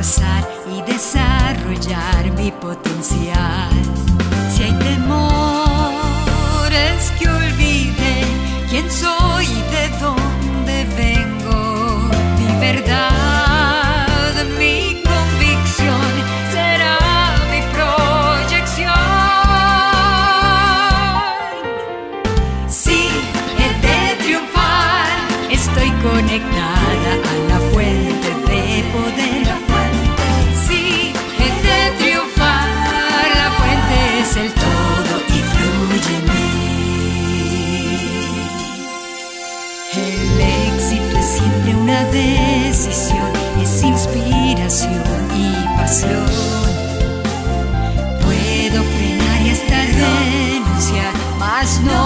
abrazar y desarrollar mi potencial. Si hay temores, que olvide quién soy y de dónde vengo. Mi verdad, mi convicción será mi proyección. Sí, he de triunfar, estoy conectada a la fuente de poder. Sí, he de triunfar, la fuente es el todo y fluye en mí. El éxito es siempre una decisión, es inspiración y pasión. Puedo frenar y hasta renunciar, mas no